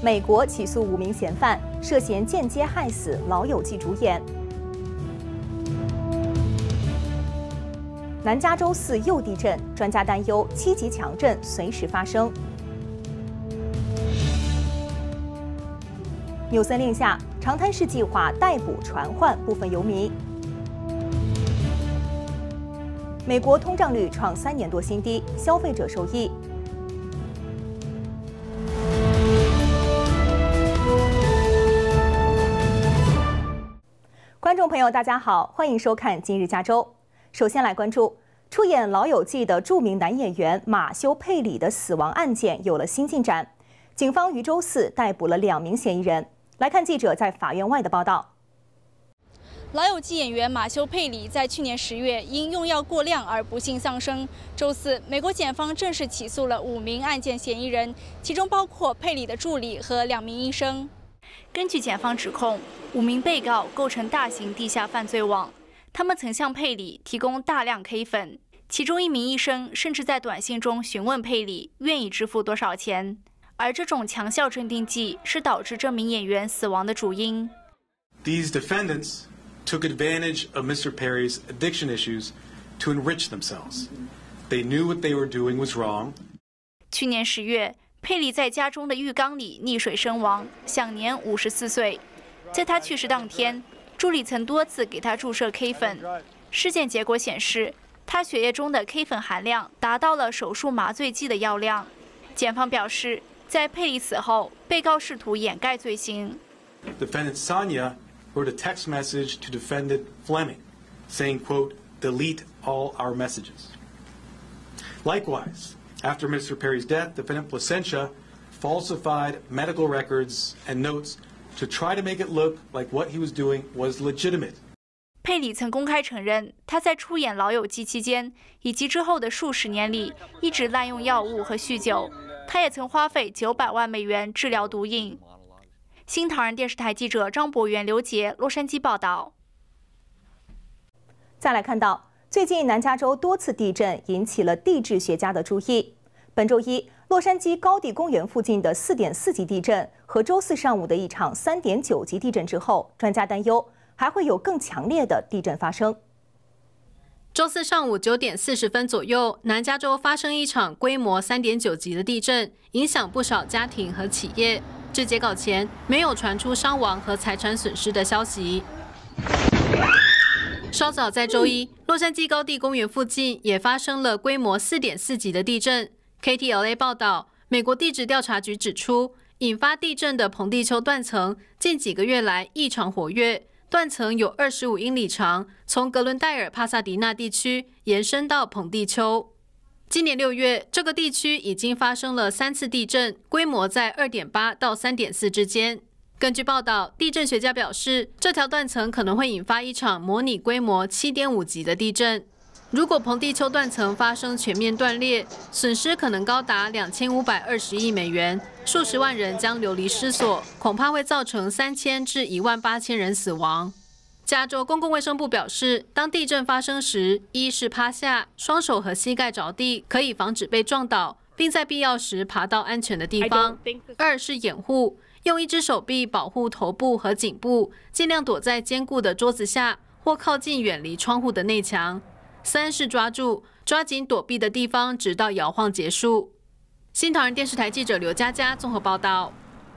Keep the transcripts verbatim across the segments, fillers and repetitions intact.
美国起诉五名嫌犯，涉嫌间接害死《老友记》主演。南加州四又地震，专家担忧七级强震随时发生。纽森令下，长滩市计划逮捕传唤部分游民。美国通胀率创三年多新低，消费者受益。观众朋友，大家好，欢迎收看《今日加州》。首先来关注出演《老友记》的著名男演员马修·佩里的死亡案件有了新进展，警方于周四逮捕了两名嫌疑人。来看记者在法院外的报道。 老友记演员马修·佩里在去年十月因用药过量而不幸丧生。周四，美国检方正式起诉了五名案件嫌疑人，其中包括佩里的助理和两名医生。根据检方指控，五名被告构成大型地下犯罪网，他们曾向佩里提供大量 K 粉，其中一名医生甚至在短信中询问佩里愿意支付多少钱。而这种强效镇定剂是导致这名演员死亡的主因。 These defendants took advantage of Mister Perry's addiction issues to enrich themselves. They knew what they were doing was wrong. 去年十月，佩里在家中的浴缸里溺水身亡，享年五十四岁。在他去世当天，助理曾多次给他注射 K 粉。尸检结果显示，他血液中的 K 粉含量达到了手术麻醉剂的药量。检方表示，在佩里死后，被告试图掩盖罪行。 Defendant Sonia wrote a text message to defendant Fleming, saying, "quote delete all our messages." Likewise, after Mister Perry's death, defendant Placentia falsified medical records and notes to try to make it look like what he was doing was legitimate. 佩里曾公开承认，他在出演《老友记》期间以及之后的数十年里，一直滥用药物和酗酒。他也曾花费九百万美元治疗毒瘾。新唐人电视台记者张博元、刘杰，洛杉矶报道。 再来看到，最近南加州多次地震引起了地质学家的注意。本周一，洛杉矶高地公园附近的四点四级地震和周四上午的一场三点九级地震之后，专家担忧还会有更强烈的地震发生。 周四上午九点四十分左右，南加州发生一场规模三点九级的地震，影响不少家庭和企业。至截稿前，没有传出伤亡和财产损失的消息。稍早在周一，洛杉矶高地公园附近也发生了规模四点四级的地震。K T L A 报道，美国地质调查局指出，引发地震的彭地丘断层近几个月来异常活跃。断层有二十五英里长，从格伦戴尔帕萨迪纳地区延伸到彭地丘。今年六月，这个地区已经发生了三次地震，规模在 二点八 到 三点四 之间。根据报道，地震学家表示，这条断层可能会引发一场模拟规模 七点五 级的地震。如果彭地丘断层发生全面断裂，损失可能高达两千五百二十亿美元，数十万人将流离失所，恐怕会造成三千至一万八千人死亡。加州公共卫生部表示，当地震发生时，一是趴下，双手和膝盖着地，可以防止被撞倒，并在必要时爬到安全的地方；二是掩护，用一只手臂保护头部和颈部，尽量躲在坚固的桌子下或靠近远离窗户的内墙。三是抓住，抓紧躲避的地方，直到摇晃结束。新唐人电视台记者刘佳佳综合报道。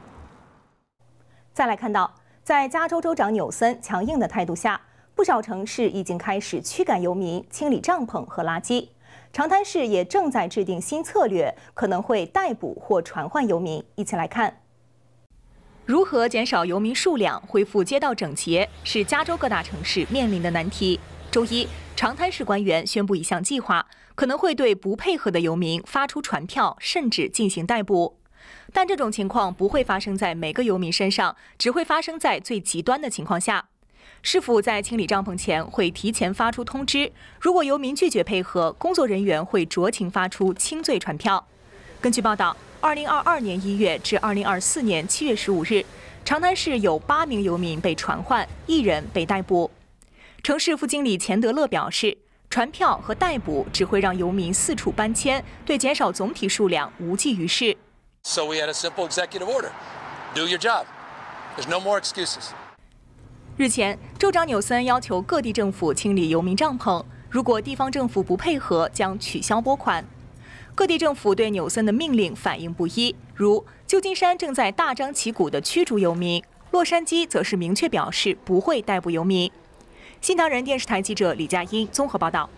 再来看到，在加州州长纽森强硬的态度下，不少城市已经开始驱赶游民清理帐篷和垃圾。长滩市也正在制定新策略，可能会逮捕或传唤游民。一起来看，如何减少游民数量、恢复街道整洁，是加州各大城市面临的难题。周一，长滩市官员宣布一项计划，可能会对不配合的游民发出传票，甚至进行逮捕。但这种情况不会发生在每个游民身上，只会发生在最极端的情况下。市府在清理帐篷前会提前发出通知，如果游民拒绝配合，工作人员会酌情发出轻罪传票。根据报道，二零二二年一月至二零二四年七月十五日，长滩市有八名游民被传唤，一人被逮捕。城市副经理钱德勒表示，传票和逮捕只会让游民四处搬迁，对减少总体数量无济于事。 So we had a simple executive order. do your job. There's no more excuses. 日前，州长纽森要求各地政府清理游民帐篷，如果地方政府不配合，将取消拨款。各地政府对纽森的命令反应不一，如旧金山正在大张旗鼓地驱逐游民，洛杉矶则是明确表示不会逮捕游民。新唐人电视台记者李佳音综合报道。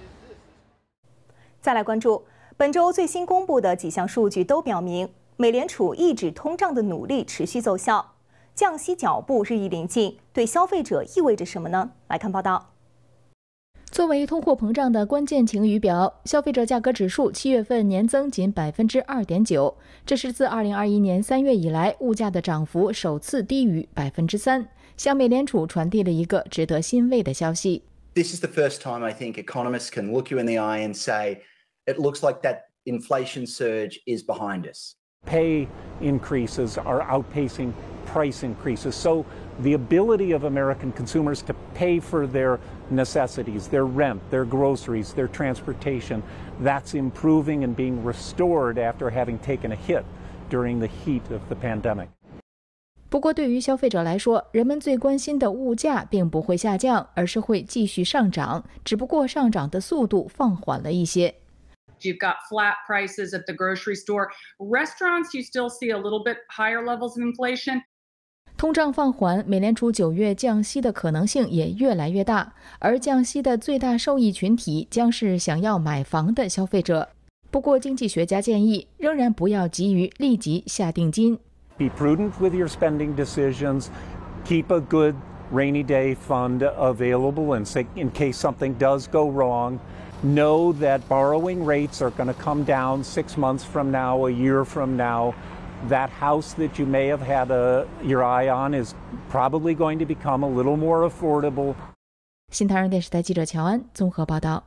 再来关注本周最新公布的几项数据都表明，美联储抑制通胀的努力持续奏效。降息脚步日益临近，对消费者意味着什么呢？来看报道。 作为通货膨胀的关键晴雨表，消费者价格指数七月份年增仅百分之二点九，这是自二零二一年三月以来物价的涨幅首次低于百分之三，向美联储传递了一个值得欣慰的消息。 This is the first time I think economists can look you in the eye and say, it looks like that inflation surge is behind us. Pay increases are outpacing price increases. So the ability of American consumers to pay for their necessities, their rent, their groceries, their transportation, that's improving and being restored after having taken a hit during the heat of the pandemic. 不过，对于消费者来说，人们最关心的物价并不会下降，而是会继续上涨，只不过上涨的速度放缓了一些。 You've got flat prices at the grocery store. Restaurants, you still see a little bit higher levels of inflation. 通胀放缓，美联储九月降息的可能性也越来越大，而降息的最大受益群体将是想要买房的消费者。不过，经济学家建议仍然不要急于立即下定金。 Be prudent with your spending decisions. Keep a good rainy day fund available in, in case something does go wrong.Know that borrowing rates are going to come down six months from now, a year from now. That house that you may have had a, your eye on is probably going to become a little more affordable. 新唐人电视台记者乔安综合报道。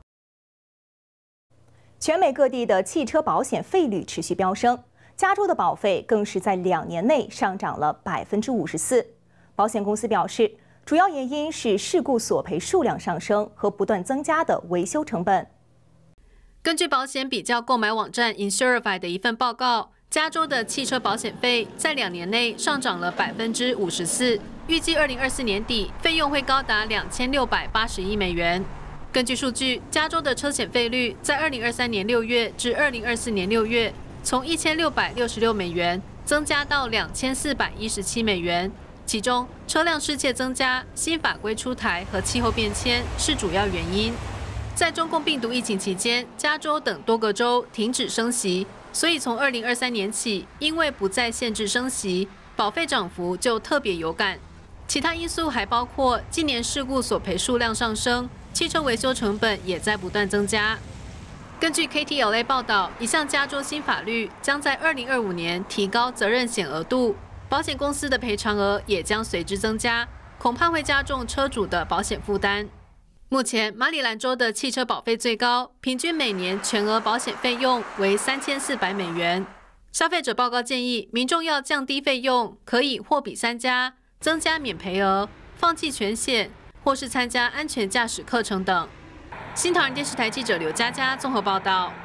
全美各地的汽车保险费率持续飙升，加州的保费更是在两年内上涨了百分之五十四。保险公司表示，主要原因是事故索赔数量上升和不断增加的维修成本。 根据保险比较购买网站 Insurify 的一份报告，加州的汽车保险费在两年内上涨了百分之五十四，预计二零二四年底费用会高达两千六百八十亿美元。根据数据，加州的车险费率在二零二三年六月至二零二四年六月，从一千六百六十六美元增加到两千四百一十七美元。其中，车辆失窃增加、新法规出台和气候变迁是主要原因。在中共病毒疫情期间，加州等多个州停止升息，所以从二零二三年起，因为不再限制升息，保费涨幅就特别有感。其他因素还包括今年事故索赔数量上升，汽车维修成本也在不断增加。根据 K T L A 报道，一项加州新法律将在二零二五年提高责任险额度。保险公司的赔偿额也将随之增加，恐怕会加重车主的保险负担。目前，马里兰州的汽车保费最高，平均每年全额保险费用为三千四百美元。消费者报告建议，民众要降低费用，可以货比三家，增加免赔额，放弃全险，或是参加安全驾驶课程等。新唐人电视台记者刘佳佳综合报道。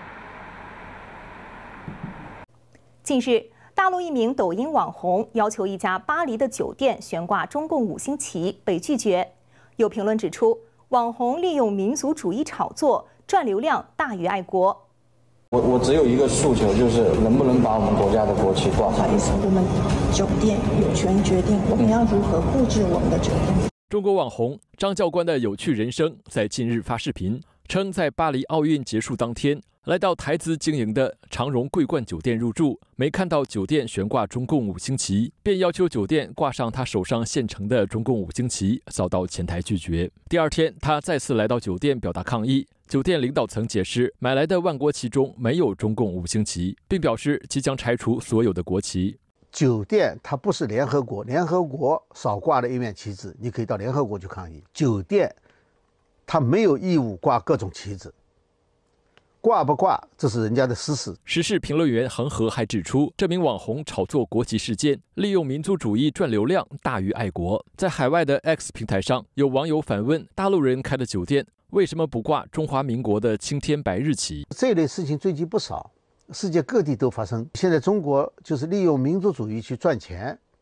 近日，大陆一名抖音网红要求一家巴黎的酒店悬挂中共五星旗，被拒绝。有评论指出，网红利用民族主义炒作，赚流量大于爱国。 我我只有一个诉求，就是能不能把我们国家的国旗挂上？ 不好意思，我们酒店有权决定我们要如何布置我们的酒店。 中国网红张教官的有趣人生在近日发视频，称在巴黎奥运结束当天，来到台资经营的长荣桂冠酒店入住，没看到酒店悬挂中共五星旗，便要求酒店挂上他手上现成的中共五星旗，遭到前台拒绝。第二天，他再次来到酒店表达抗议，酒店领导层解释，买来的万国旗中没有中共五星旗，并表示即将拆除所有的国旗。 酒店它不是联合国，联合国少挂了一面旗帜，你可以到联合国去抗议。酒店它没有义务挂各种旗帜。挂不挂，这是人家的私事。 时事评论员恒河还指出，这名网红炒作国旗事件，利用民族主义赚流量大于爱国。在海外的 X 平台上，有网友反问大陆人开的酒店为什么不挂中华民国的青天白日旗？ 这类事情最近不少，世界各地都发生。现在中国就是利用民族主义去赚钱，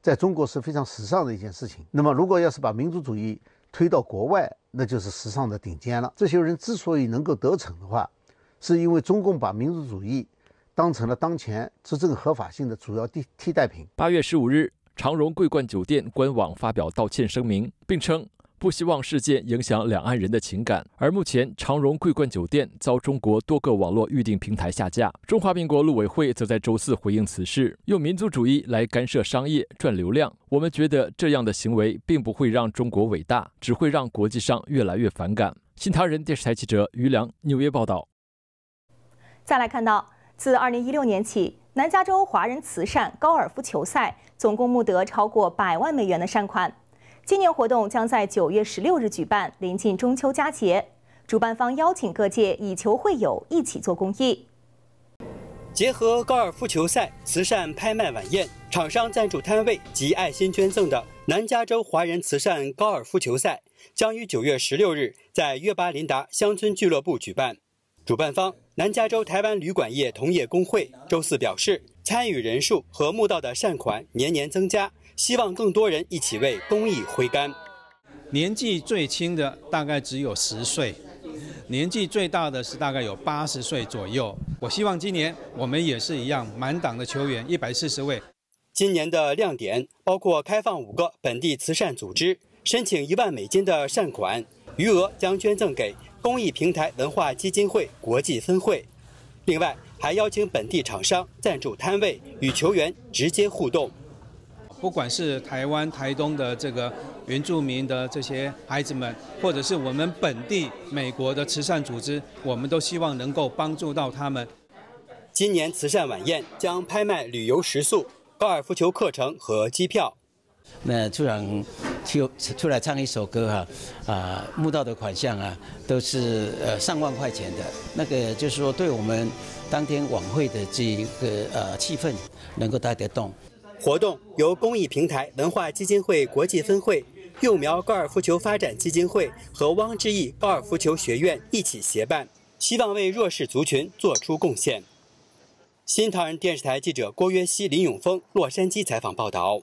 在中国是非常时尚的一件事情。那么，如果要是把民族主义推到国外，那就是时尚的顶尖了。这些人之所以能够得逞的话，是因为中共把民族主义当成了当前执政合法性的主要替替代品。 八月十五日，长荣桂冠酒店官网发表道歉声明，并称不希望事件影响两岸人的情感。而目前，长荣桂冠酒店遭中国多个网络预订平台下架。中华民国陆委会则在周四回应此事，用民族主义来干涉商业赚流量。我们觉得这样的行为并不会让中国伟大，只会让国际上越来越反感。新唐人电视台记者于良纽约报道。 再来看到，自二零一六年起，南加州华人慈善高尔夫球赛总共募得超过百万美元的善款。今年活动将在九月十六日举办，临近中秋佳节。主办方邀请各界以球会友，一起做公益。 结合高尔夫球赛、慈善拍卖晚宴、厂商赞助摊位及爱心捐赠的南加州华人慈善高尔夫球赛，将于九月十六日在约巴林达乡村俱乐部举办。主办方南加州台湾旅馆业同业工会周四表示，参与人数和募到的善款年年增加，希望更多人一起为公益挥杆。 年纪最轻的大概只有十岁，年纪最大的是大概有八十岁左右。我希望今年我们也是一样，满档的球员一百四十位。 今年的亮点包括开放五个本地慈善组织申请一万美金的善款，余额将捐赠给公益平台文化基金会国际分会。另外，还邀请本地厂商赞助摊位，与球员直接互动。 不管是台湾、台东的这个原住民的这些孩子们，或者是我们本地美国的慈善组织，我们都希望能够帮助到他们。 今年慈善晚宴将拍卖旅游食宿、高尔夫球课程和机票。 那突然出出来唱一首歌哈，啊，募到的款项啊，都是呃上万块钱的。那个就是说，对我们当天晚会的这个呃气氛能够带得动。 活动由公益平台文化基金会国际分会、幼苗高尔夫球发展基金会和汪志毅高尔夫球学院一起协办，希望为弱势族群做出贡献。新唐人电视台记者郭约西、林永峰洛杉矶采访报道。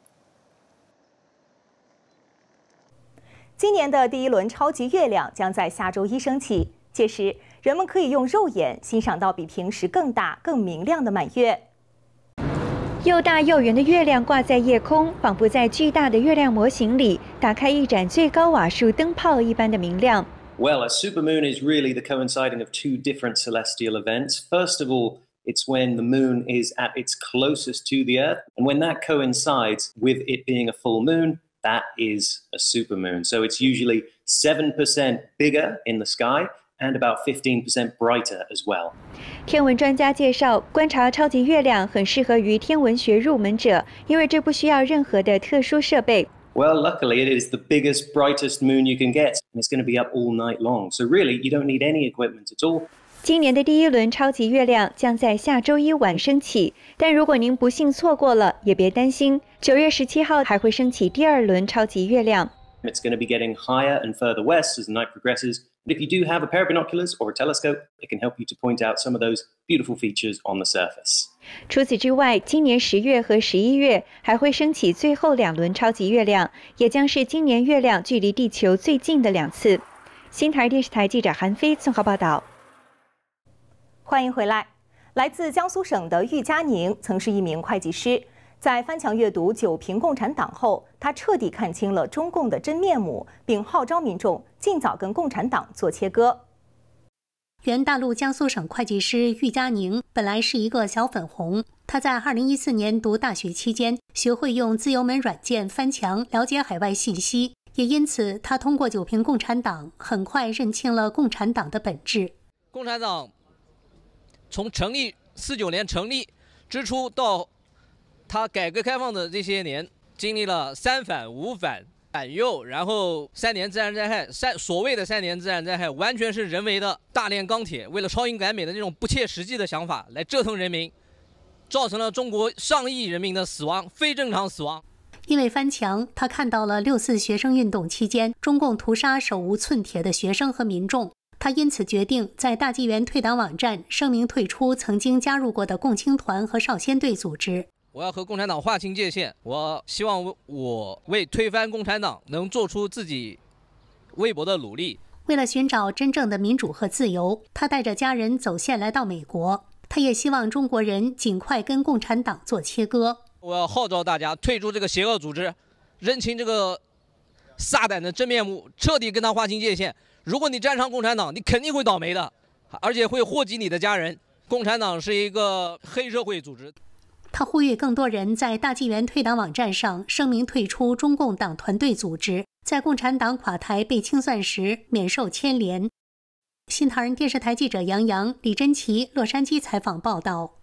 今年的第一轮超级月亮将在下周一升起，届时人们可以用肉眼欣赏到比平时更大、更明亮的满月。 又大又圆的月亮挂在夜空，仿佛在巨大的月亮模型里打开一盏最高瓦数灯泡一般的明亮。 Well, a supermoon is really the coinciding of two different celestial events. First of all, it's when the moon is at its closest to the Earth, and when that coincides with it being a full moon, that is a supermoon. So it's usually seven percent bigger in the sky and about fifteen percent brighter as well. 天文专家介绍，观察超级月亮很适合于天文学入门者，因为这不需要任何的特殊设备。 Well, luckily, it is the biggest, brightest moon you can get, and it's going to be up all night long. So really, you don't need any equipment at all. 今年的第一轮超级月亮将在下周一晚升起，但如果您不幸错过了，也别担心，九月十七号还会升起第二轮超级月亮。 It's going to be getting higher and further west as the night progresses. But if you do have a pair of binoculars or a telescope, it can help you to point out some of those beautiful features on the surface. 除此之外，今年十月和十一月还会升起最后两轮超级月亮，也将是今年月亮距离地球最近的两次。新台电视台记者韩飞综合报道。 欢迎回来。来自江苏省的郁佳宁曾是一名会计师，在翻墙阅读《九评共产党》后，他彻底看清了中共的真面目，并号召民众尽早跟共产党做切割。 原大陆江苏省会计师郁佳宁本来是一个小粉红，他在二零一四年读大学期间，学会用自由门软件翻墙了解海外信息，也因此他通过《九评共产党》很快认清了共产党的本质。 共产党从成立四九年成立之初到他改革开放的这些年，经历了三反五反反右，然后三年自然灾害，三所谓的三年自然灾害完全是人为的大炼钢铁，为了超英赶美的这种不切实际的想法来折腾人民，造成了中国上亿人民的死亡，非正常死亡。 因为翻墙，他看到了六四学生运动期间中共屠杀手无寸铁的学生和民众，他因此决定在大纪元退党网站声明退出曾经加入过的共青团和少先队组织。 我要和共产党划清界限。我希望我为推翻共产党能做出自己微薄的努力。 为了寻找真正的民主和自由，他带着家人走线来到美国。他也希望中国人尽快跟共产党做切割。 我要号召大家退出这个邪恶组织，认清这个撒旦的真面目，彻底跟他划清界限。如果你站上共产党，你肯定会倒霉的，而且会祸及你的家人。共产党是一个黑社会组织。 他呼吁更多人在大纪元退党网站上声明退出中共党团队组织，在共产党垮台被清算时免受牵连。新唐人电视台记者杨洋、李真奇洛杉矶采访报道。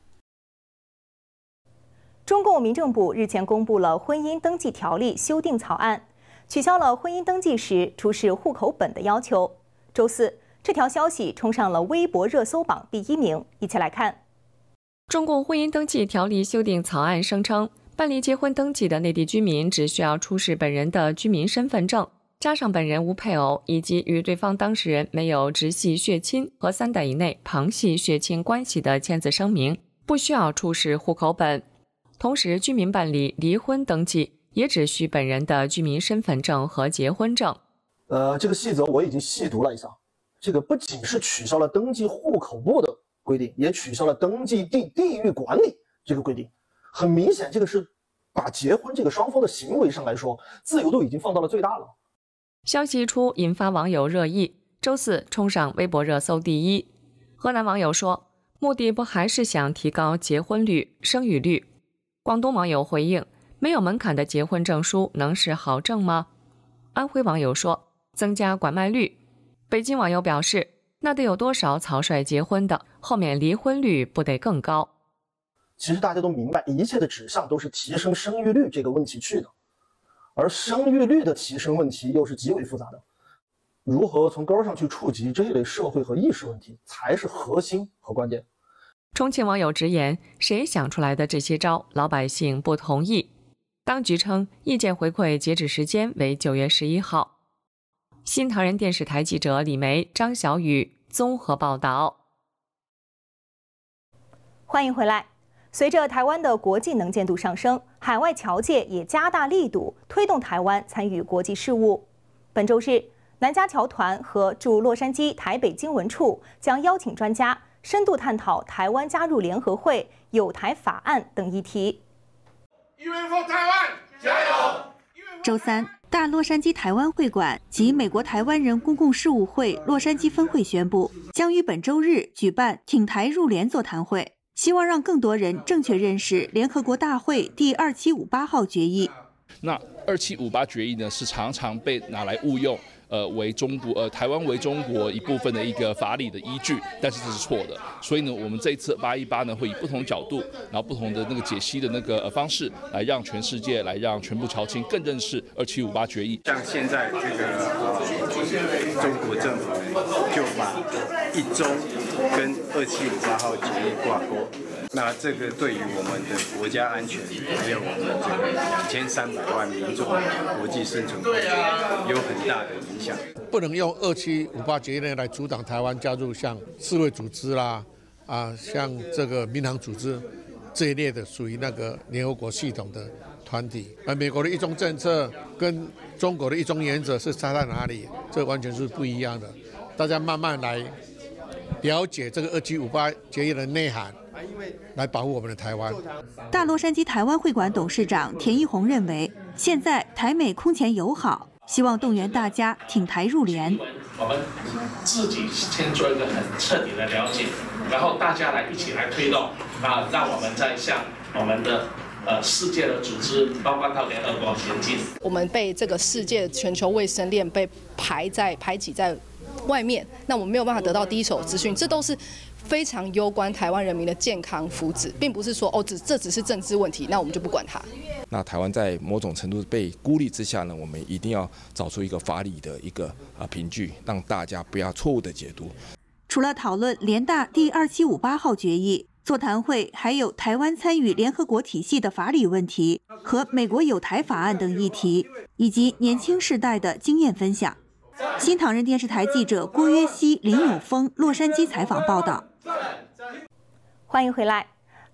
中共民政部日前公布了婚姻登记条例修订草案，取消了婚姻登记时出示户口本的要求。周四，这条消息冲上了微博热搜榜第一名。一起来看。 中共婚姻登记条例修订草案声称，办理结婚登记的内地居民只需要出示本人的居民身份证，加上本人无配偶以及与对方当事人没有直系血亲和三代以内旁系血亲关系的签字声明，不需要出示户口本。同时，居民办理离婚登记也只需本人的居民身份证和结婚证。 呃，这个细则我已经细读了一下，这个不仅是取消了登记户口簿的规定，也取消了登记地地域管理这个规定。很明显，这个是把结婚这个双方的行为上来说，自由度已经放到了最大了。 消息一出，引发网友热议，周四冲上微博热搜第一。河南网友说，目的不还是想提高结婚率、生育率？广东网友回应，没有门槛的结婚证书能是好证吗？安徽网友说，增加管卖率。北京网友表示，那得有多少草率结婚的，后面离婚率不得更高？ 其实大家都明白，一切的指向都是提升生育率这个问题去的，而生育率的提升问题又是极为复杂的，如何从根儿上去触及这一类社会和意识问题，才是核心和关键。 重庆网友直言，谁想出来的这些招，老百姓不同意。当局称，意见回馈截止时间为九月十一号。新唐人电视台记者李梅、张小雨综合报道。 欢迎回来。随着台湾的国际能见度上升，海外侨界也加大力度推动台湾参与国际事务。本周日，南加侨团和驻洛杉矶台北经文处将邀请专家深度探讨台湾加入联合会、友台法案等议题。 一人for台湾，加油！ 周三，大洛杉矶台湾会馆及美国台湾人公共事务会洛杉矶分会宣布，将于本周日举办挺台入联座谈会，希望让更多人正确认识联合国大会第二七五八号决议。 那二七五八决议呢，是常常被拿来误用。呃，为中国呃台湾为中国一部分的一个法理的依据，但是这是错的。所以呢，我们这一次八一八呢，会以不同角度，然后不同的那个解析的那个、呃、方式，来让全世界，来让全部侨青更认识二七五八决议。 像现在这个呃中国政府就把一中跟二七五八号决议挂钩。那这个对于我们的国家安全，还有我们这个两千三百万民众的国际生存空间，有很大的影响。 不能用二七五八决议来阻挡台湾加入像世卫组织啦，啊，像这个民航组织这一类的属于那个联合国系统的团体。而美国的一中政策跟中国的一中原则是差在哪里？这完全是不一样的。大家慢慢来了解这个二七五八决议的内涵。来保护我们的台湾。 大洛杉矶台湾会馆董事长田一宏认为，现在台美空前友好，希望动员大家挺台入联。 我们自己先做一个很彻底的了解，然后大家来一起来推动，啊，让我们再向我们的呃世界的组织，包括到联合国前进。 我们被这个世界全球卫生链被排在排挤在外面，那我们没有办法得到第一手资讯，这都是非常攸关台湾人民的健康福祉，并不是说哦，只这只是政治问题，那我们就不管它。 那台湾在某种程度被孤立之下呢，我们一定要找出一个法理的一个啊凭据，让大家不要错误的解读。 除了讨论联大第二七五八号决议，座谈会还有台湾参与联合国体系的法理问题和美国友台法案等议题，以及年轻世代的经验分享。新唐人电视台记者郭约西、林永峰洛杉矶采访报道。 欢迎回来。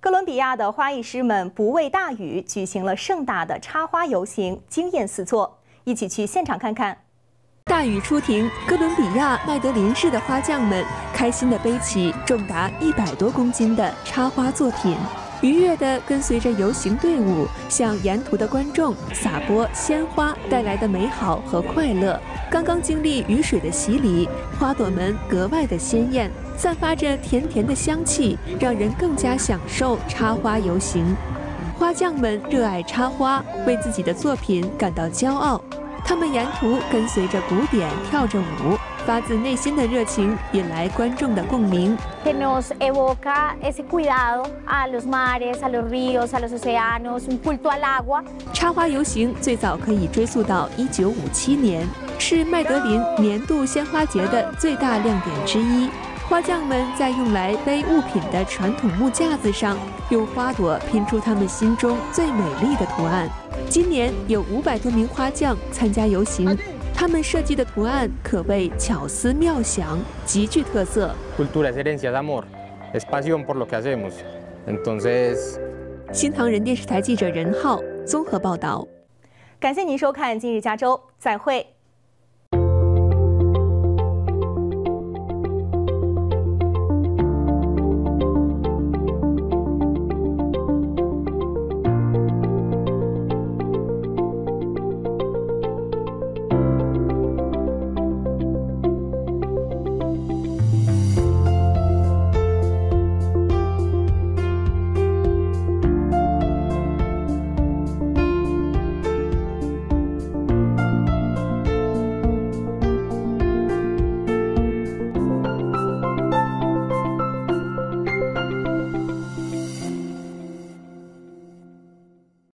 哥伦比亚的花艺师们不畏大雨，举行了盛大的插花游行，惊艳四座。一起去现场看看。 大雨初停，哥伦比亚麦德林市的花匠们开心地背起重达一百多公斤的插花作品，愉悦地跟随着游行队伍，向沿途的观众撒播鲜花带来的美好和快乐。刚刚经历雨水的洗礼，花朵们格外的鲜艳，散发着甜甜的香气，让人更加享受插花游行。花匠们热爱插花，为自己的作品感到骄傲。他们沿途跟随着鼓点跳着舞，发自内心的热情引来观众的共鸣。 Que nos evoca ese cuidado a los mares, a los ríos, a los océanos, un culto al agua。 插花游行最早可以追溯到一九五七年，是麦德林年度鲜花节的最大亮点之一。花匠们在用来背物品的传统木架子上，用花朵拼出他们心中最美丽的图案。今年有五百多名花匠参加游行，他们设计的图案可谓巧思妙想，极具特色。 Cultura es herencia de amor, es pasión por lo que hacemos. Entonces， 新唐人电视台记者任浩综合报道。 感谢您收看《今日加州》，再会。